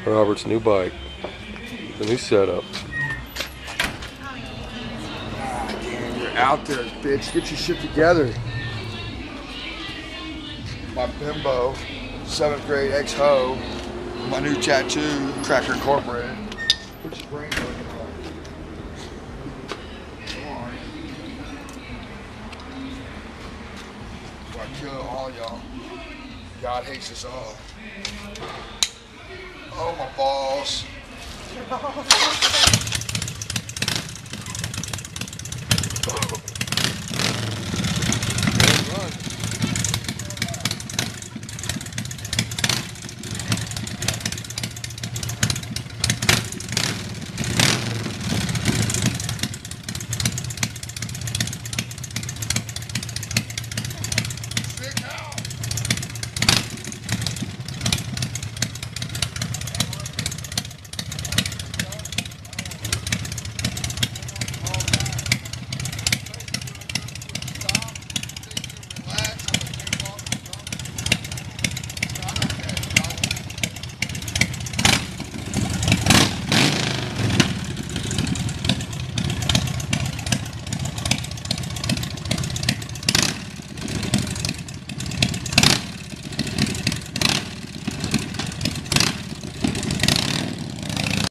Robert's new bike. The new setup. Dan, you're out there, bitch. Get your shit together. My bimbo, 7th grade ex-ho, my new tattoo, Cracker Incorporated. Put your brain on. Come on. I kill all y'all. God hates us all. Oh, my balls.